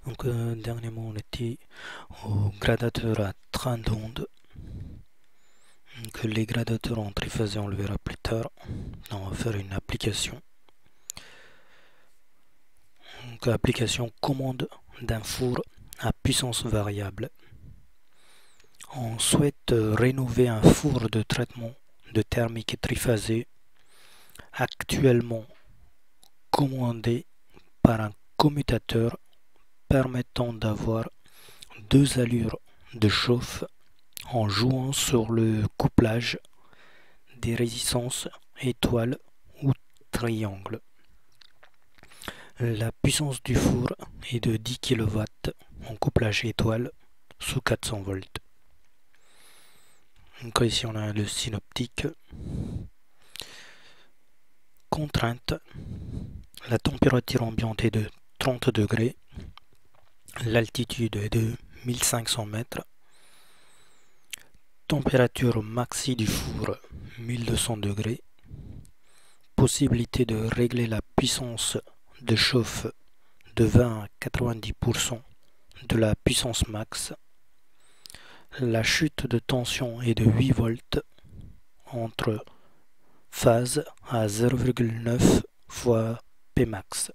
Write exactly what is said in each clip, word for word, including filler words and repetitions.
Donc euh, dernièrement on était au gradateur à train d'onde. Donc les gradateurs en triphasé on le verra plus tard. Là, on va faire une application. Donc application commande d'un four à puissance variable. On souhaite euh, rénover un four de traitement de thermique triphasé actuellement commandé par un commutateur permettant d'avoir deux allures de chauffe en jouant sur le couplage des résistances étoile ou triangle. La puissance du four est de dix kilowatts en couplage étoile sous quatre cents volts. Donc ici on a le synoptique. Contrainte. La température ambiante est de trente degrés. L'altitude est de mille cinq cents mètres. Température maxi du four mille deux cents degrés. Possibilité de régler la puissance de chauffe de vingt à quatre-vingt-dix pour cent de la puissance max. La chute de tension est de huit volts entre phase à zéro virgule neuf fois P max.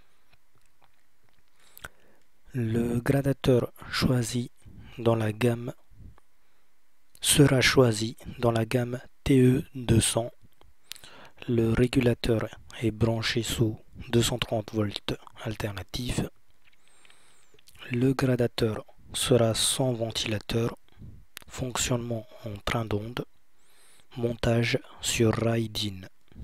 Le gradateur choisi dans la gamme sera choisi dans la gamme T E deux cents. Le régulateur est branché sous deux cent trente volts alternatif. Le gradateur sera sans ventilateur. Fonctionnement en train d'onde. Montage sur rail D I N.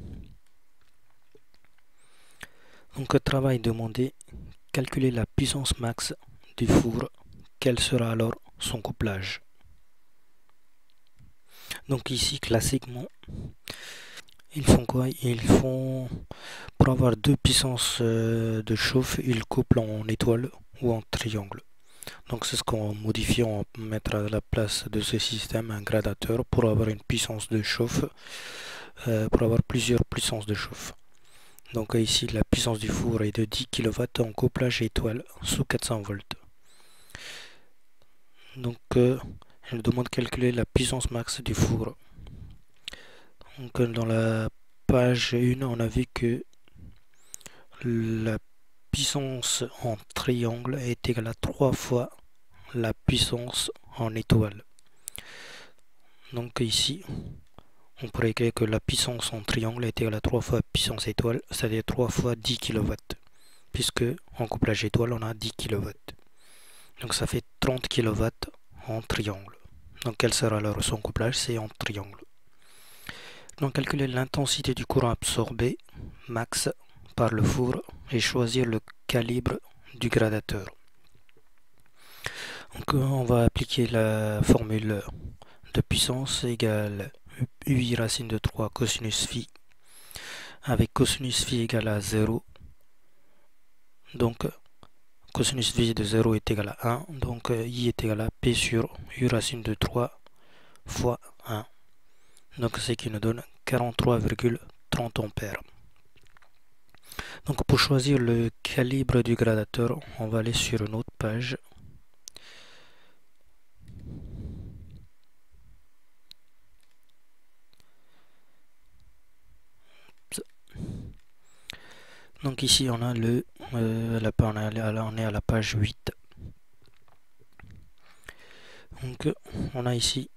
Donc travail demandé, calculer la puissance max du four. Quel sera alors son couplage? Donc ici classiquement ils font quoi? Ils font, pour avoir deux puissances de chauffe, ils couplent en étoile ou en triangle. Donc c'est ce qu'on modifie, on va mettre à la place de ce système un gradateur pour avoir une puissance de chauffe, euh, pour avoir plusieurs puissances de chauffe. Donc ici la puissance du four est de dix kilowatts en couplage étoile sous quatre cents volts. Donc euh, elle demande de calculer la puissance max du four. Donc dans la page un, on a vu que la puissance en triangle est égale à trois fois la puissance en étoile. Donc ici, on pourrait écrire que la puissance en triangle est égale à trois fois puissance étoile, c'est-à-dire trois fois dix kilowatts, puisque en couplage étoile, on a dix kilowatts. Donc ça fait trente kilowatts en triangle. Donc quel sera alors son couplage? C'est en triangle. Donc calculer l'intensité du courant absorbé max par le four et choisir le calibre du gradateur. Donc on va appliquer la formule de puissance égale U I racine de trois cosinus phi avec cosinus phi égale à zéro. Donc cosinus phi de zéro est égal à un. Donc I est égal à P sur U racine de trois fois un. Donc c'est qui nous donne quarante-trois virgule trente ampères. Donc pour choisir le calibre du gradateur, on va aller sur une autre page. Donc ici on a le euh, la, on, a, on est à la page huit. Donc on a ici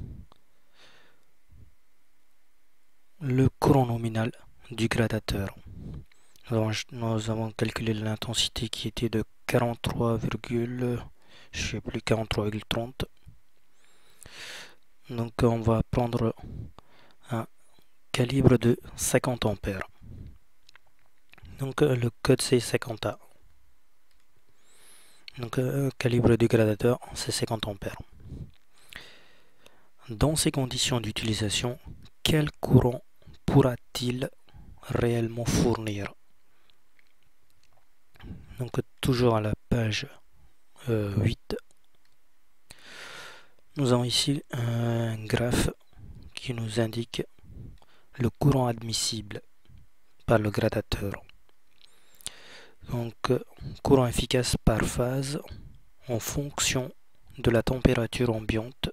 le courant nominal du gradateur. Alors, nous avons calculé l'intensité qui était de quarante-trois, je sais plus quarante-trois virgule trente. Donc on va prendre un calibre de cinquante ampères. Donc le code c'est cinquante A. Donc le calibre du gradateur c'est cinquante ampères. Dans ces conditions d'utilisation, quel courant pourra-t-il réellement fournir? Donc toujours à la page euh, huit, nous avons ici un graphe qui nous indique le courant admissible par le gradateur. Donc courant efficace par phase en fonction de la température ambiante.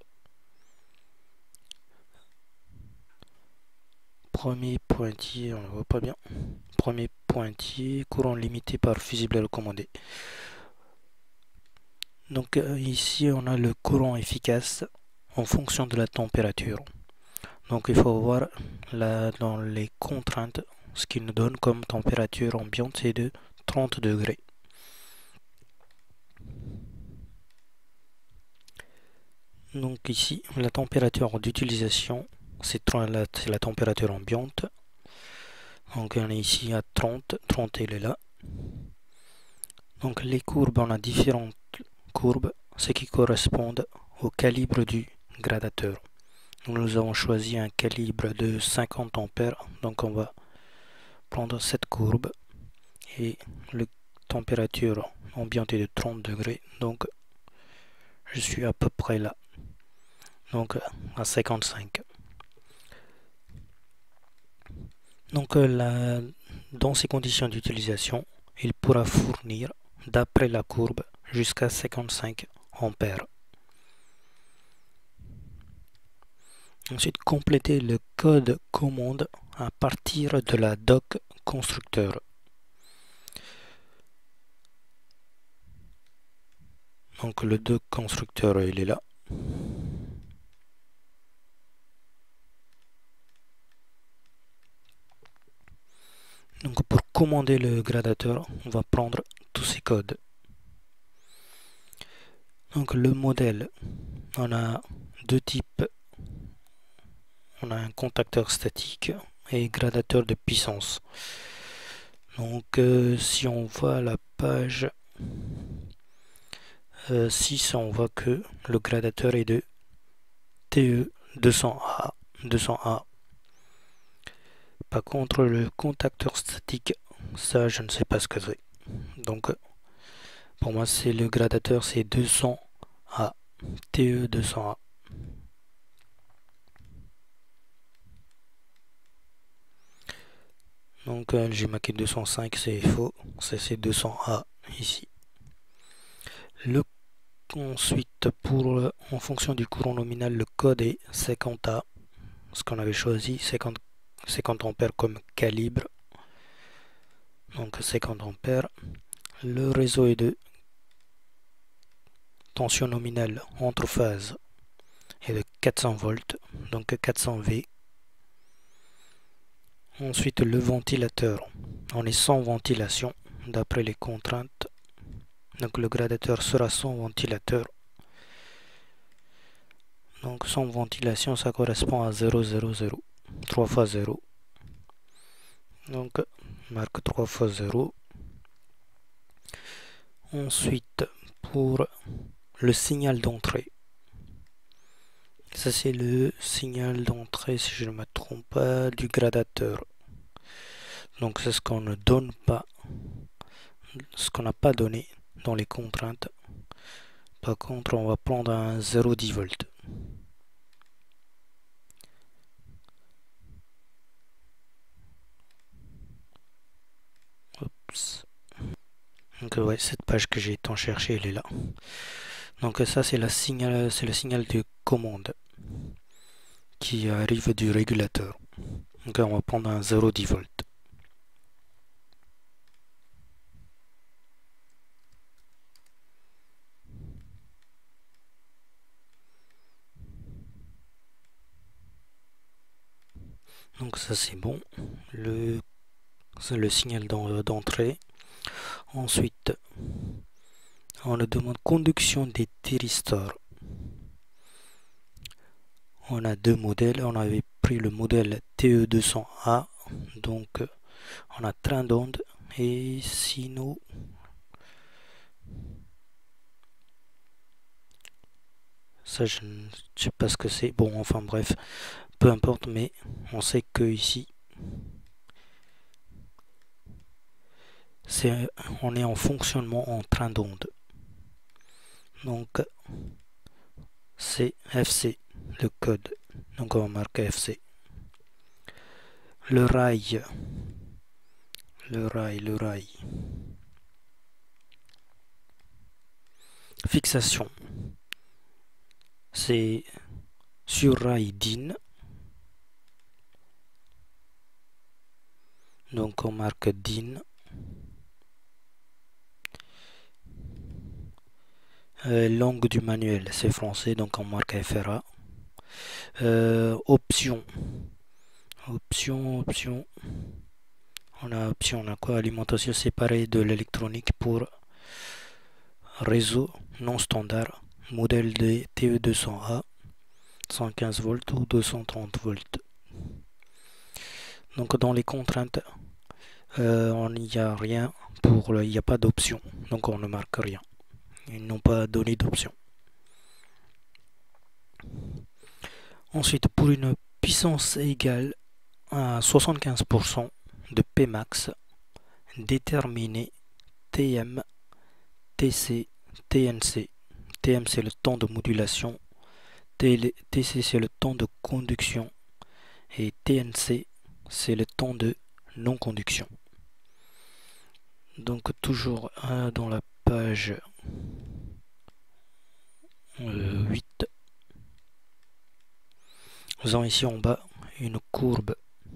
Premier pointillé, on ne voit pas bien. Premier pointillé, courant limité par fusible recommandé. Donc euh, ici on a le courant efficace en fonction de la température. Donc il faut voir là dans les contraintes, ce qu'il nous donne comme température ambiante, c'est de trente degrés. Donc ici la température d'utilisation, c'est la, la température ambiante. Donc on est ici à trente, trente elle est là. Donc les courbes, on a différentes courbes, ce qui correspondent au calibre du gradateur. Nous avons choisi un calibre de cinquante ampères, donc on va prendre cette courbe et la température ambiante est de trente degrés, donc je suis à peu près là, donc à cinquante-cinq. Donc là, dans ces conditions d'utilisation, il pourra fournir, d'après la courbe, jusqu'à cinquante-cinq ampères. Ensuite, compléter le code commande à partir de la doc constructeur. Donc le doc constructeur, il est là. Donc pour commander le gradateur, on va prendre tous ces codes. Donc le modèle, on a deux types. On a un contacteur statique et gradateur de puissance. Donc euh, si on voit la page euh, six, on voit que le gradateur est de T E deux cents A. deux cents A. Par contre le contacteur statique, ça je ne sais pas ce que c'est. Donc pour moi c'est le gradateur, c'est deux cents A. T E deux cents A. Donc euh, j'ai marqué deux cent cinq, c'est faux, c'est deux cents A ici. Le, ensuite, pour, en fonction du courant nominal, le code est cinquante A, ce qu'on avait choisi, cinquante, cinquante ampères comme calibre. Donc cinquante ampères. Le réseau est de tension nominale entre phases est de quatre cents volts, donc quatre cents V. Ensuite, le ventilateur, on est sans ventilation d'après les contraintes. Donc le gradateur sera sans ventilateur. Donc sans ventilation, ça correspond à zéro, zéro, zéro. trois fois zéro. Donc marque trois fois zéro. Ensuite, pour le signal d'entrée. Ça c'est le signal d'entrée, si je ne me trompe pas, du gradateur. Donc c'est ce qu'on ne donne pas, ce qu'on n'a pas donné dans les contraintes. Par contre, on va prendre un zéro virgule dix volts. Oups. Donc ouais, cette page que j'ai tant cherché, elle est là. Donc ça c'est la signal, c'est le signal de commande qui arrive du régulateur. Donc on va prendre un zéro virgule dix volts. Donc ça c'est bon, le, c'est le signal d'entrée. Ensuite, on nous demande conduction des thyristors. On a deux modèles, on avait pris le modèle T E deux cents A, donc on a train d'onde et sinon ça je ne sais pas ce que c'est, bon enfin bref, peu importe, mais on sait que ici c'est on est en fonctionnement en train d'onde, donc c'est F C le code, donc on va marquer F C. Le rail, le rail, le rail, fixation, c'est sur rail D I N. Donc on marque D I N. Euh, langue du manuel, c'est français, donc on marque F R A. Euh, option. Option, option. On a option, on a quoi? Alimentation séparée de l'électronique pour réseau non standard. Modèle de T E deux cents A, cent quinze volts ou deux cent trente volts. Donc dans les contraintes, euh, il n'y a rien pour, il n'y a pas d'option, donc on ne marque rien. Ils n'ont pas donné d'option. Ensuite, pour une puissance égale à soixante-quinze pour cent de P max, déterminer T M, T C, T N C. T M c'est le temps de modulation, T C c'est le temps de conduction et T N C c'est le temps de non-conduction. Donc toujours euh, dans la page euh, huit, nous avons ici en bas une courbe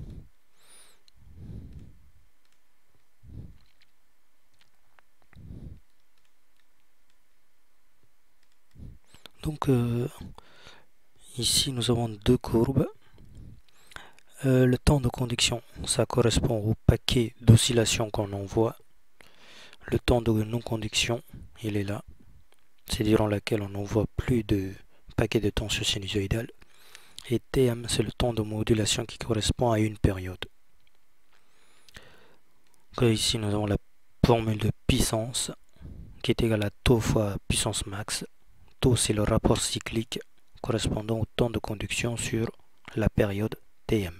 donc euh, ici nous avons deux courbes. Euh, le temps de conduction, ça correspond au paquet d'oscillation qu'on envoie. Le temps de non-conduction, il est là, c'est durant laquelle on n'envoie plus de paquet de tension sinusoïdale. Et T M, c'est le temps de modulation qui correspond à une période. Donc ici, nous avons la formule de puissance qui est égale à taux fois puissance max. Taux, c'est le rapport cyclique correspondant au temps de conduction sur la période T M.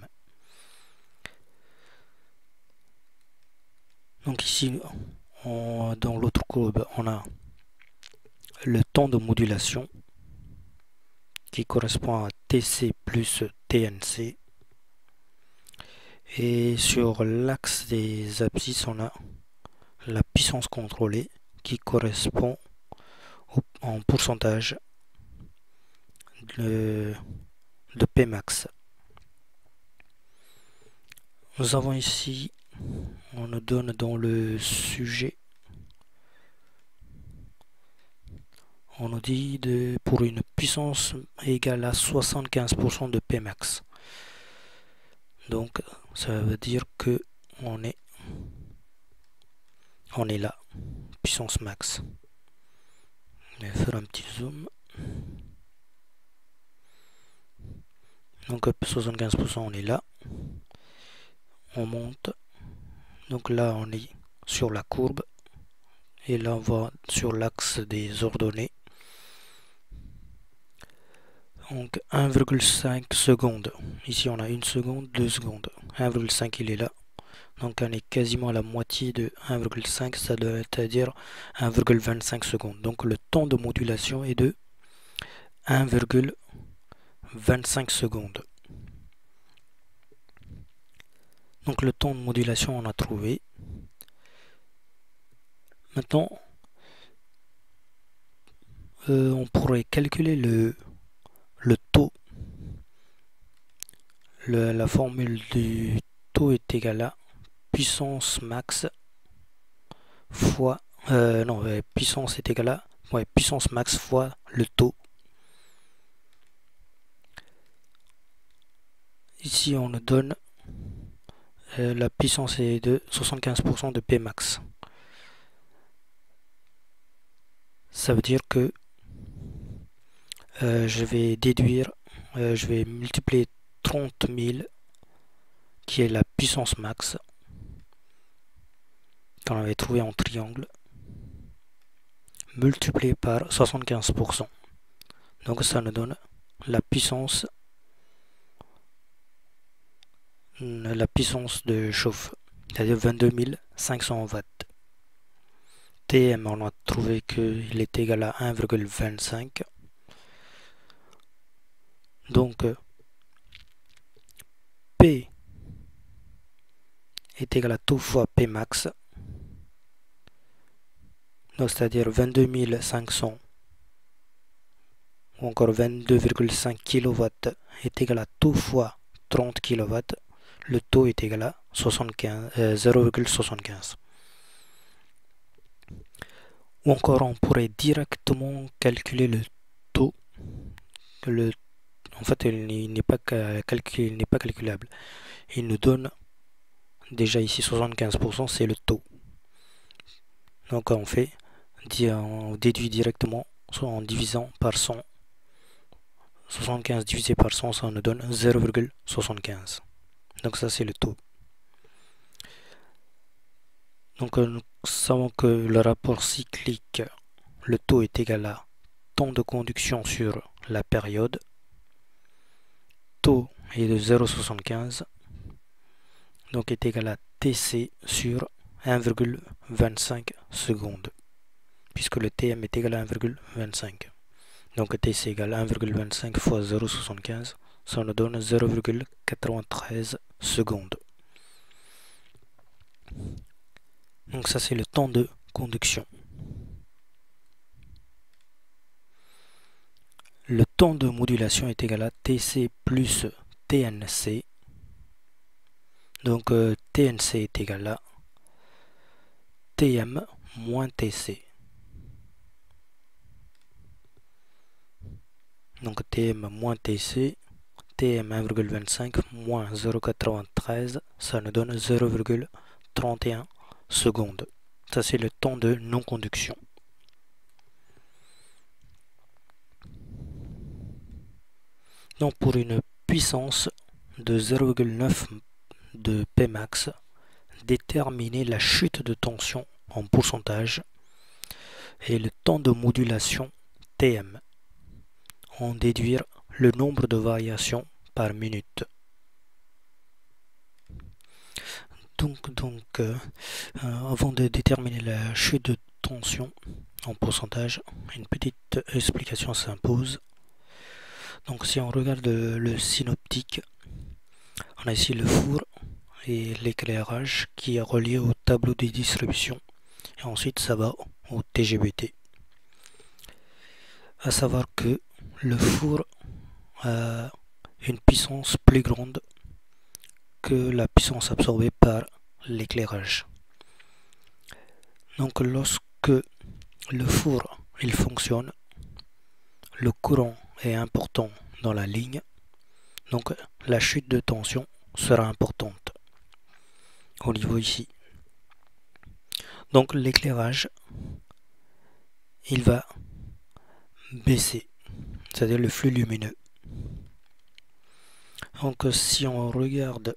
Donc ici, on, dans l'autre courbe, on a le temps de modulation qui correspond à T C plus T N C. Et sur l'axe des abscisses, on a la puissance contrôlée qui correspond au, en pourcentage de, de P max. Nous avons ici, on nous donne dans le sujet, on nous dit de, pour une puissance égale à soixante-quinze pour cent de P max. Donc ça veut dire que on est, on est là, puissance max. Je vais faire un petit zoom. Donc soixante-quinze pour cent on est là. On monte. Donc là on est sur la courbe. Et là on va sur l'axe des ordonnées. Donc un virgule cinq secondes. Ici on a une seconde, deux secondes. un virgule cinq il est là. Donc on est quasiment à la moitié de un virgule cinq, ça doit être à dire un virgule vingt-cinq secondes. Donc le temps de modulation est de un virgule vingt-cinq secondes. Donc le temps de modulation on a trouvé. Maintenant, euh, on pourrait calculer le, le taux. Le, la formule du taux est égale à puissance max fois euh, non euh, puissance est égale à ouais, puissance max fois le taux. Ici on nous donne euh, la puissance est de soixante-quinze pour cent de P max. Ça veut dire que euh, je vais déduire, euh, je vais multiplier trente mille qui est la puissance max qu'on avait trouvé en triangle, multiplié par soixante-quinze pour cent. Donc ça nous donne la puissance la puissance de chauffe, c'est-à-dire vingt-deux mille cinq cents watts. T M, on a trouvé qu'il est égal à un virgule vingt-cinq. Donc P est égal à taux fois P max. Donc c'est-à-dire vingt-deux mille cinq cents ou encore vingt-deux virgule cinq kilowatts est égal à taux fois trente kilowatts, le taux est égal à soixante-quinze, euh, zéro virgule soixante-quinze. Ou encore on pourrait directement calculer le taux. Le, en fait, il n'est pas, calcul, il n'est pas calculable. Il nous donne déjà ici soixante-quinze pour cent, c'est le taux. Donc on fait, on déduit directement soit en divisant par cent. soixante-quinze divisé par cent, ça nous donne zéro virgule soixante-quinze. Donc ça c'est le taux. Donc nous savons que le rapport cyclique, le taux est égal à temps de conduction sur la période. Taux est de zéro virgule soixante-quinze, donc est égal à T C sur un virgule vingt-cinq secondes, puisque le T M est égal à un virgule vingt-cinq. Donc T C égale un virgule vingt-cinq fois zéro virgule soixante-quinze, ça nous donne zéro virgule quatre-vingt-treize secondes. Donc ça c'est le temps de conduction. Le temps de modulation est égal à T C plus T N C. Donc euh, T N C est égal à T M moins T C. Donc T M moins T C, T M un virgule vingt-cinq moins zéro virgule quatre-vingt-treize, ça nous donne zéro virgule trente et un secondes. Ça c'est le temps de non-conduction. Donc pour une puissance de zéro virgule neuf de P max, déterminer la chute de tension en pourcentage et le temps de modulation T M. En déduire le nombre de variations par minute. Donc, donc euh, euh, avant de déterminer la chute de tension en pourcentage, une petite explication s'impose. Donc si on regarde le, le synoptique, on a ici le four et l'éclairage qui est relié au tableau de distribution. Et ensuite ça va au T G B T. À savoir que le four a une puissance plus grande que la puissance absorbée par l'éclairage. Donc lorsque le four il fonctionne, le courant est important dans la ligne, donc la chute de tension sera importante au niveau ici. Donc l'éclairage il va baisser, c'est-à-dire le flux lumineux. Donc si on regarde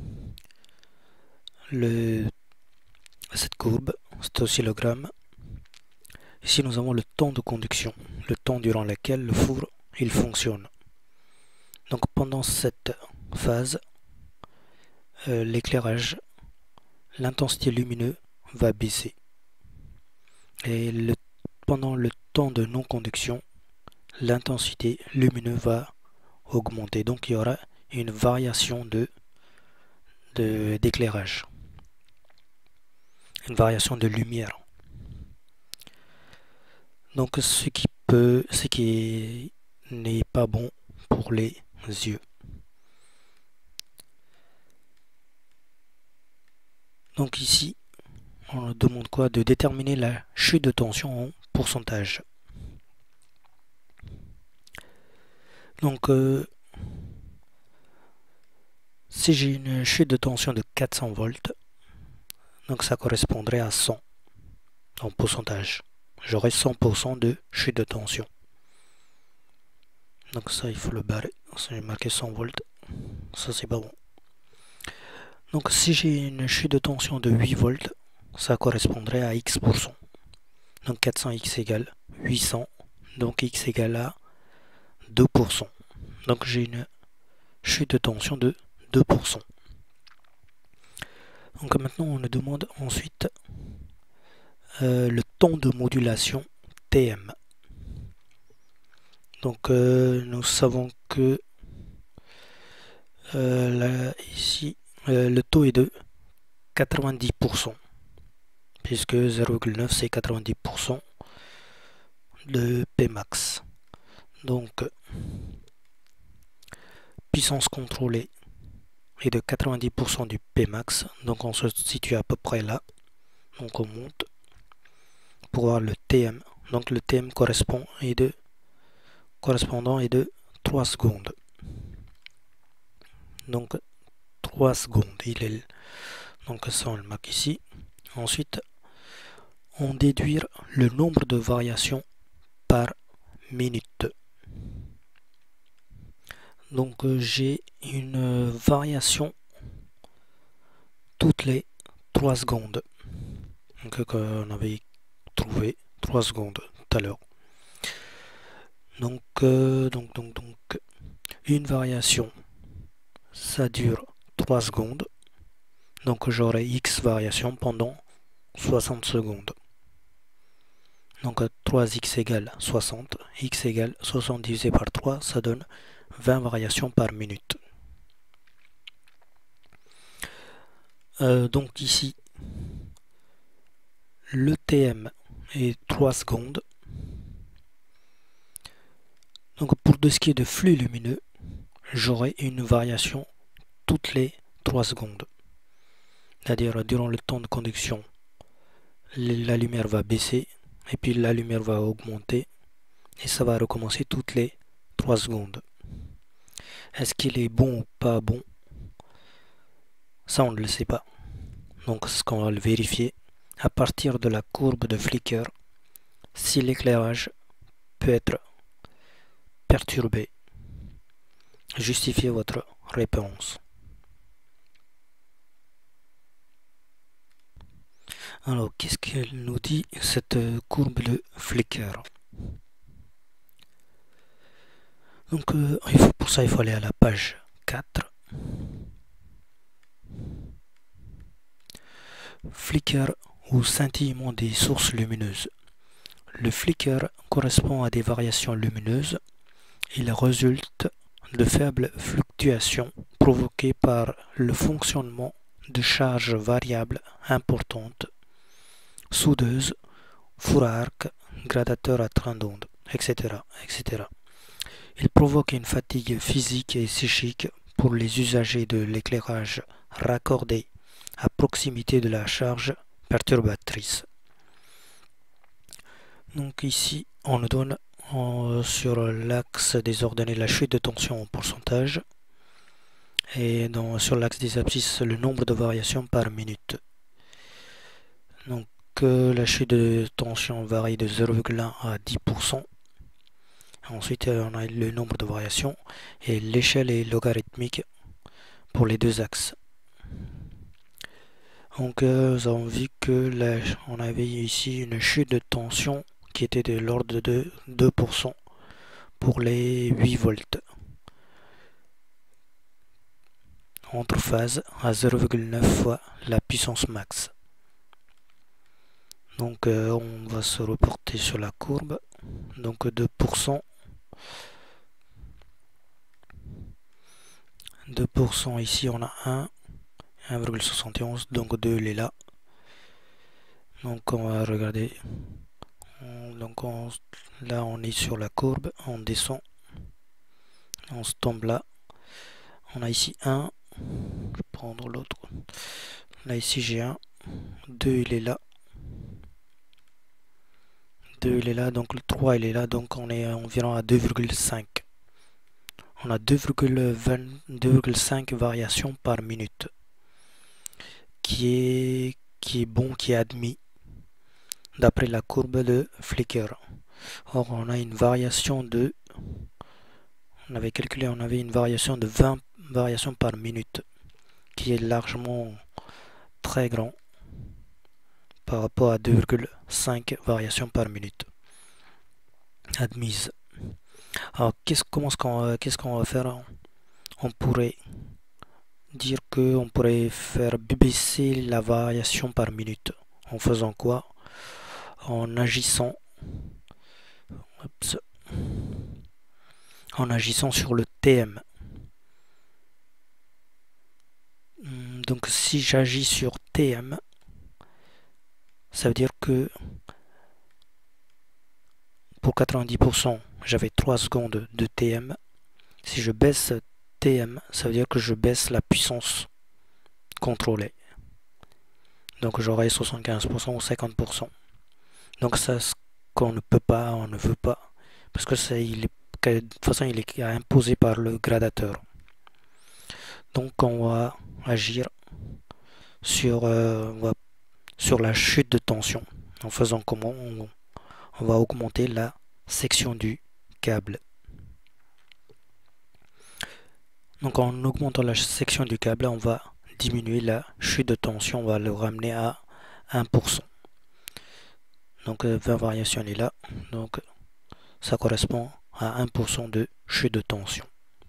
le, cette courbe, cet oscillogramme, ici nous avons le temps de conduction, le temps durant lequel le four il fonctionne. Donc pendant cette phase, euh, l'éclairage, l'intensité lumineuse va baisser. Et le, pendant le temps de non-conduction, l'intensité lumineuse va augmenter. Donc il y aura une variation de d'éclairage, une variation de lumière. Donc ce qui peut, ce qui n'est pas bon pour les yeux. Donc ici, on demande quoi? De déterminer la chute de tension en pourcentage. Donc euh, si j'ai une chute de tension de quatre cents volts, donc ça correspondrait à cent en pourcentage. J'aurai cent pour cent de chute de tension. Donc ça il faut le barrer. J'ai marqué cent volts. Ça c'est pas bon. Donc si j'ai une chute de tension de huit volts, ça correspondrait à X pour cent. Donc quatre cents X égale huit cents. Donc X égale à deux pour cent. Donc j'ai une chute de tension de deux pour cent. Donc maintenant on nous demande ensuite euh, le temps de modulation T M. Donc euh, nous savons que euh, là, ici euh, le taux est de quatre-vingt-dix pour cent, puisque zéro virgule neuf c'est quatre-vingt-dix pour cent de P max. Donc, puissance contrôlée est de quatre-vingt-dix pour cent du P max. Donc on se situe à peu près là. Donc on monte pour voir le T M. Donc le T M correspond est de, correspondant est de trois secondes. Donc trois secondes. Il est, donc ça on le marque ici. Ensuite, on déduire le nombre de variations par minute. Donc euh, j'ai une euh, variation toutes les trois secondes. Donc euh, on avait trouvé trois secondes tout à l'heure. Donc, euh, donc, donc, donc, une variation, ça dure trois secondes. Donc j'aurai X variations pendant soixante secondes. Donc trois x égale soixante. X égale soixante divisé par trois, ça donne vingt variations par minute. Euh, donc ici, le T M est trois secondes. Donc pour ce qui est de flux lumineux, j'aurai une variation toutes les trois secondes. C'est-à-dire durant le temps de conduction, la lumière va baisser et puis la lumière va augmenter et ça va recommencer toutes les trois secondes. Est-ce qu'il est bon ou pas bon? Ça on ne le sait pas. Donc ce qu'on va le vérifier à partir de la courbe de Flicker si l'éclairage peut être perturbé. Justifiez votre réponse. Alors, qu'est-ce qu'elle nous dit, cette courbe de Flicker? Donc, euh, il faut, pour ça, il faut aller à la page quatre. Flicker ou scintillement des sources lumineuses. Le flicker correspond à des variations lumineuses. Il résulte de faibles fluctuations provoquées par le fonctionnement de charges variables importantes, soudeuses, four à arc, gradateurs à train d'onde, et cetera, et cetera. Il provoque une fatigue physique et psychique pour les usagers de l'éclairage raccordé à proximité de la charge perturbatrice. Donc ici, on nous donne en, sur l'axe des ordonnées la chute de tension en pourcentage et dans, sur l'axe des abscisses le nombre de variations par minute. Donc euh, la chute de tension varie de zéro virgule un à dix pour cent. Ensuite, on a le nombre de variations et l'échelle est logarithmique pour les deux axes. Donc, euh, nous avons vu que là, on avait ici une chute de tension qui était de l'ordre de deux pour cent pour les huit volts. Entre phases à zéro virgule neuf fois la puissance max. Donc, euh, on va se reporter sur la courbe. Donc, deux pour cent. deux pour cent ici, on a un. un virgule soixante et onze, donc deux il est là. Donc on va regarder. Donc on, là on est sur la courbe, on descend, on se tombe là. On a ici un, je vais prendre l'autre. Là ici j'ai un, deux il est là. deux il est là, donc le trois il est là, donc on est environ à deux virgule cinq. On a deux virgule cinq variations par minute. Qui est, qui est bon, qui est admis d'après la courbe de Flicker. Or, on a une variation de, on avait calculé, on avait une variation de vingt variations par minute, qui est largement très grand par rapport à deux virgule cinq variations par minute admises. Alors, qu'est-ce qu'on qu'est-ce qu'on va faire? On pourrait dire qu'on pourrait faire baisser la variation par minute. En faisant quoi? En agissant Oups. en agissant sur le T M. Donc si j'agis sur T M, ça veut dire que pour quatre-vingt-dix pour cent, j'avais trois secondes de T M. Si je baisse T M, ça veut dire que je baisse la puissance contrôlée. Donc j'aurai soixante-quinze pour cent ou cinquante pour cent. Donc ça, ce qu'on ne peut pas, on ne veut pas. Parce que c'est, il est, de toute façon, il est imposé par le gradateur. Donc on va agir sur, euh, on va, sur la chute de tension. En faisant comment on, on va augmenter la section du câble. Donc en augmentant la section du câble, on va diminuer la chute de tension, on va le ramener à un pour cent. Donc vingt variations est là, donc ça correspond à un pour cent de chute de tension.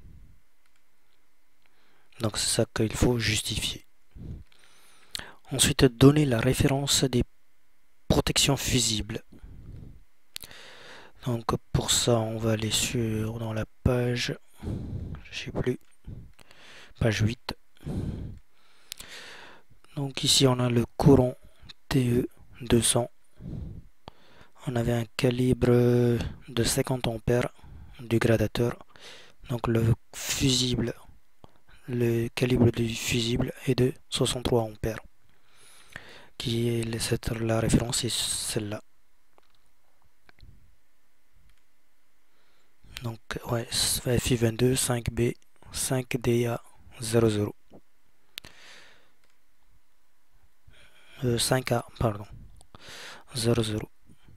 Donc c'est ça qu'il faut justifier. Ensuite, donner la référence des protections fusibles. Donc pour ça, on va aller sur dans la page, je sais plus, page huit. Donc ici on a le courant T E deux cents. On avait un calibre de cinquante ampères du gradateur. Donc le fusible, le calibre du fusible est de soixante-trois ampères. Qui est cette, la référence est celle-là. Donc ouais, F I vingt-deux cinq B cinq D A zéro zéro. Euh, cinq A, pardon. zéro zéro.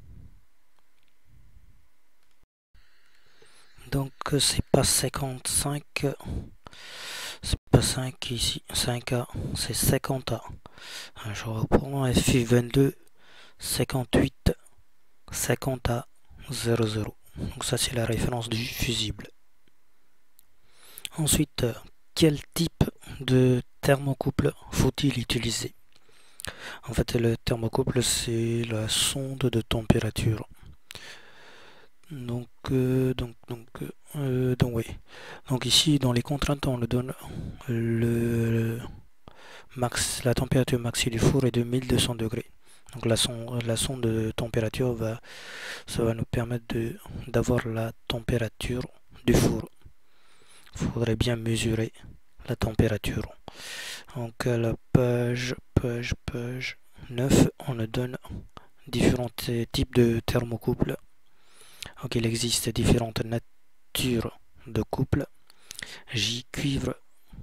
Donc c'est pas cinquante-cinq, c'est pas cinq ici, cinq A, c'est cinquante A. Je reprends F I vingt-deux cinquante-huit cinquante A zéro zéro. Donc ça c'est la référence du fusible. Ensuite, quel type de thermocouple faut-il utiliser? En fait, le thermocouple c'est la sonde de température. Donc, euh, donc, donc, euh, donc, oui. Donc ici, dans les contraintes, on le donne le max, la température maxi du four est de mille deux cents degrés. Donc la sonde, la sonde de température va, ça va nous permettre de d'avoir la température du four. Il faudrait bien mesurer la température. Donc à la page, page, page neuf, on nous donne différents types de thermocouples. Donc il existe différentes natures de couple. J cuivre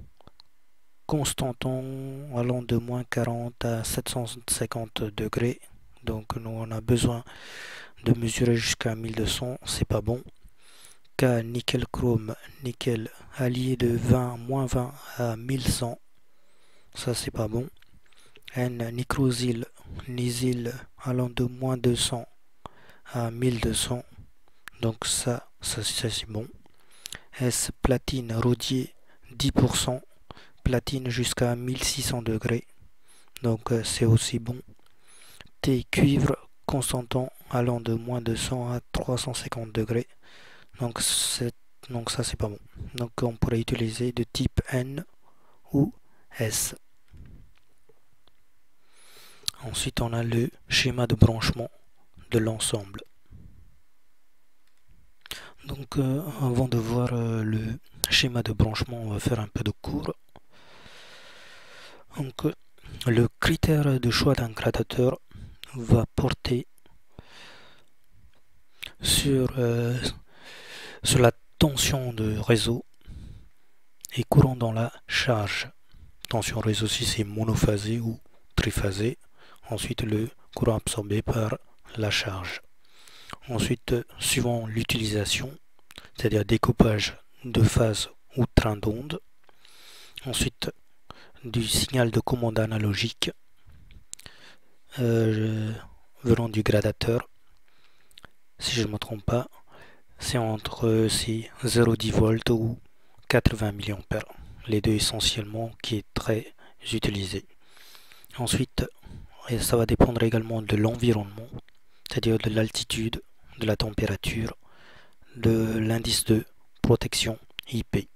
constanton allant de moins quarante à sept cent cinquante degrés. Donc nous on a besoin de mesurer jusqu'à mille deux cents, c'est pas bon. K nickel chrome nickel allié de vingt moins vingt à mille cent, ça c'est pas bon. N nicrosyl nisyl allant de moins deux cents à mille deux cents, donc ça, ça, ça c'est bon. S platine rhodier dix pour cent, platine jusqu'à mille six cents degrés, donc euh, c'est aussi bon. T cuivre constanton allant de moins deux cents à trois cent cinquante degrés, donc, donc ça c'est pas bon. Donc on pourrait utiliser de type N ou S. Ensuite on a le schéma de branchement de l'ensemble. Donc euh, avant de voir euh, le schéma de branchement, on va faire un peu de cours. Donc euh, le critère de choix d'un gradateur va porter sur, euh, sur la tension de réseau et courant dans la charge. Tension réseau si c'est monophasé ou triphasé. Ensuite le courant absorbé par la charge. Ensuite, suivant l'utilisation, c'est-à-dire découpage de phase ou train d'onde. Ensuite, du signal de commande analogique euh, venant du gradateur. Si je ne me trompe pas, c'est entre c'est zéro virgule dix volts ou quatre-vingts milliampères. Les deux essentiellement qui est très utilisé. Ensuite, et ça va dépendre également de l'environnement, c'est-à-dire de l'altitude, de la température, de l'indice de protection I P.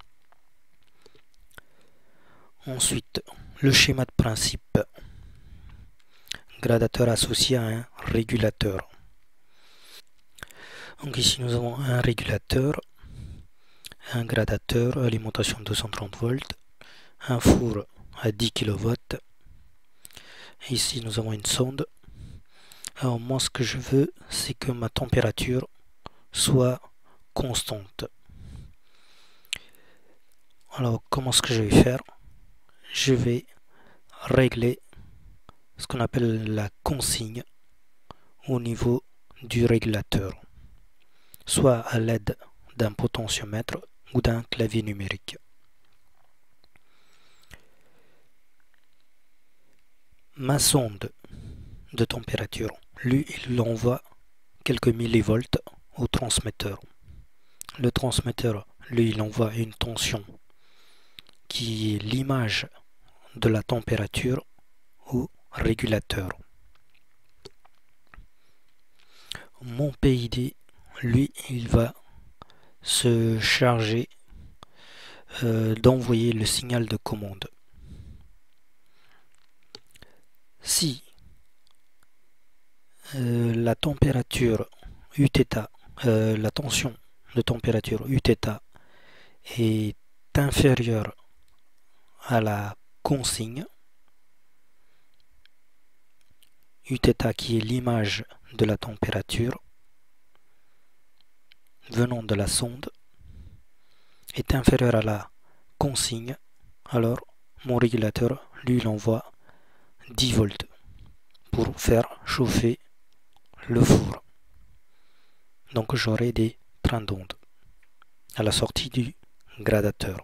Ensuite, le schéma de principe. Gradateur associé à un régulateur. Donc ici nous avons un régulateur, un gradateur, alimentation deux cent trente volts, un four à dix kilowatts. Ici nous avons une sonde. Alors moi ce que je veux, c'est que ma température soit constante. Alors comment est-ce que je vais faire? Je vais régler ce qu'on appelle la consigne au niveau du régulateur, soit à l'aide d'un potentiomètre ou d'un clavier numérique. Ma sonde de température, lui, il envoie quelques millivolts au transmetteur. Le transmetteur, lui, il envoie une tension qui est l'image de la température au régulateur. Mon P I D, lui, il va se charger euh, d'envoyer le signal de commande. Si euh, la température Uθ, euh, la tension de température Uθ est inférieure à la consigne, Uθ qui est l'image de la température venant de la sonde, est inférieure à la consigne, alors mon régulateur lui il envoie dix volts pour faire chauffer le four. Donc j'aurai des trains d'onde à la sortie du gradateur.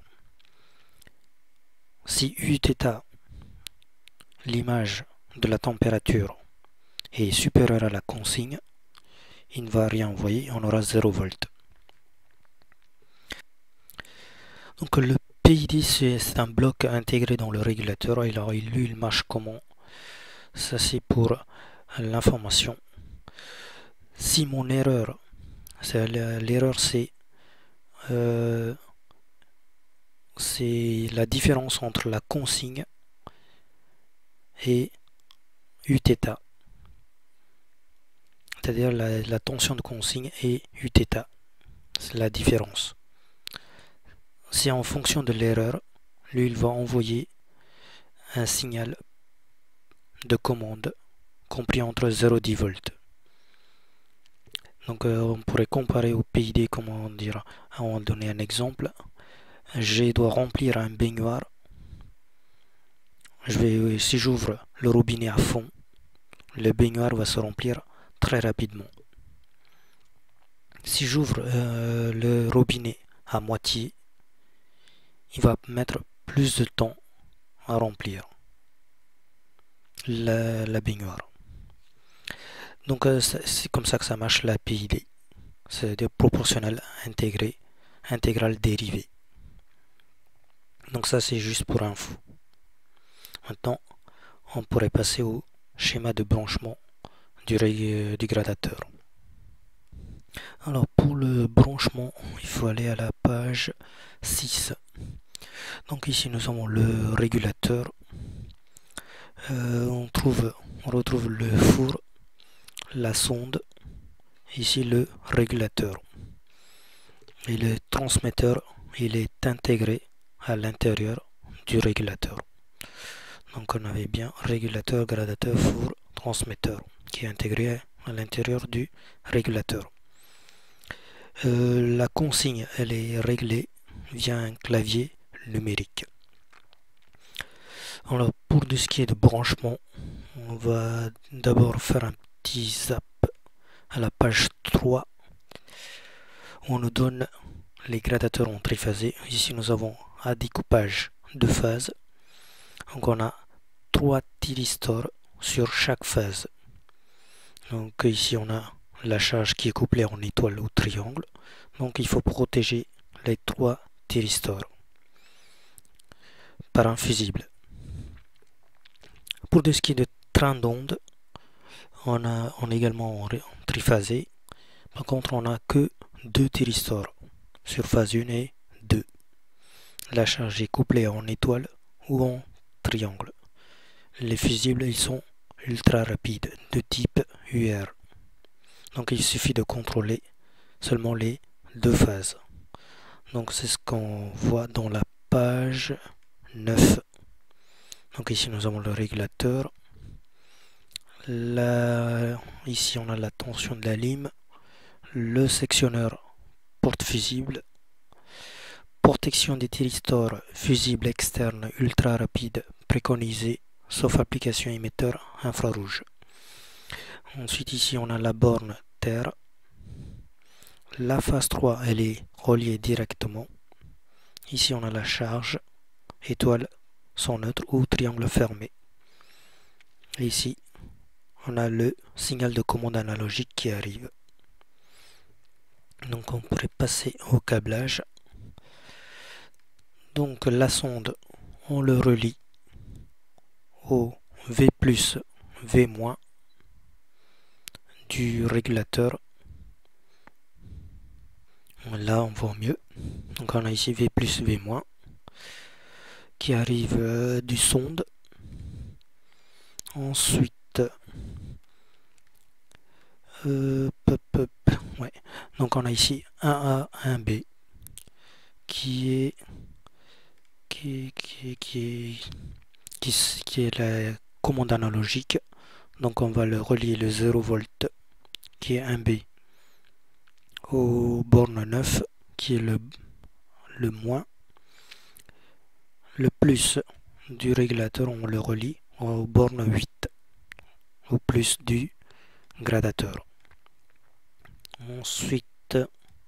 Si Uθ, l'image de la température, est supérieure à la consigne, il ne va rien envoyer, on aura zéro volt. Donc le P I D c'est un bloc intégré dans le régulateur. Alors lui il marche comment? Ça c'est pour l'information. Si mon erreur, l'erreur c'est euh, c'est la différence entre la consigne et Uθ, c'est-à-dire la, la tension de consigne et Uθ, c'est la différence. C'est en fonction de l'erreur, lui il va envoyer un signal de commande compris entre zéro et dix volts. Donc euh, on pourrait comparer au P I D, comment dire, on va donner un exemple. Je dois remplir un baignoire. Je vais, si j'ouvre le robinet à fond, le baignoire va se remplir très rapidement. Si j'ouvre euh, le robinet à moitié, il va mettre plus de temps à remplir la, la baignoire. Donc euh, c'est comme ça que ça marche la P I D. C'est des proportionnel intégré, intégral dérivé. Donc ça c'est juste pour info. Maintenant, on pourrait passer au schéma de branchement du, du gradateur. Alors pour le branchement, il faut aller à la page six. Donc ici nous avons le régulateur. Euh, on, trouve, on retrouve le four, la sonde, ici le régulateur. Et le transmetteur, il est intégré à l'intérieur du régulateur. Donc on avait bien régulateur, gradateur, four, transmetteur qui est intégré à l'intérieur du régulateur. Euh, la consigne, elle est réglée via un clavier numérique. Alors pour ce qui est de branchement, on va d'abord faire un petit zap à la page trois où on nous donne les gradateurs en triphasé. Ici nous avons un découpage de phases. Donc on a trois thyristors sur chaque phase. Donc ici on a la charge qui est couplée en étoile ou triangle. Donc il faut protéger les trois thyristors par un fusible. Pour ce qui est de train d'onde, on a on est également en triphasé. Par contre on n'a que deux thyristors sur phase un et deux. La charge est couplée en étoile ou en triangle. Les fusibles ils sont ultra rapides de type U R. Donc il suffit de contrôler seulement les deux phases. Donc c'est ce qu'on voit dans la page neuf. Donc ici nous avons le régulateur. Là, ici on a la tension de la lime, le sectionneur porte fusible, protection des thyristors fusibles externes ultra rapide préconisé sauf application émetteur infrarouge. Ensuite ici on a la borne terre. La phase trois elle est reliée directement. Ici on a la charge, étoile sans neutre ou triangle fermé. Et ici on a le signal de commande analogique qui arrive. Donc on pourrait passer au câblage. Donc la sonde, on le relie au V plus, V moins du régulateur. Là on voit mieux. Donc on a ici V plus, V moins qui arrive euh, du sonde. Ensuite, euh, pop, pop, ouais. Donc on a ici un A, un B qui est qui est, qui est, qui est, qui est, qui est la commande analogique. Donc on va le relier le zéro volt qui est un B au borne neuf qui est le, le moins. Le plus du régulateur on le relie au borne huit au plus du gradateur. Ensuite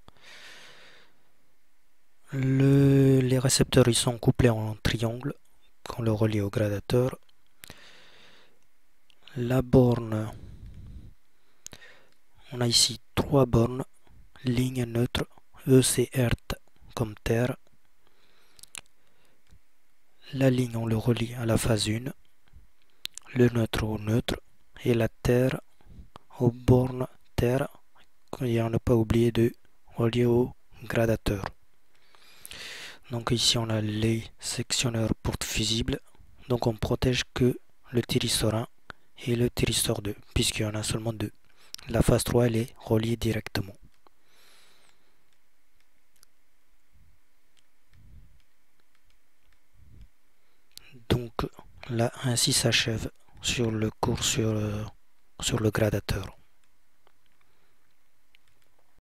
le, les récepteurs ils sont couplés en triangle qu'on le relie au gradateur. La borne, on a ici trois bornes, ligne neutre, E C Earth comme terre. La ligne on le relie à la phase un, le neutre au neutre et la terre aux bornes terre, et à ne pas oublier de relier au gradateur. Donc ici on a les sectionneurs porte fusibles, donc on protège que le thyristor un et le thyristor deux, puisqu'il y en a seulement deux. La phase trois elle est reliée directement. Donc là ainsi s'achève sur le cours sur, euh, sur le gradateur.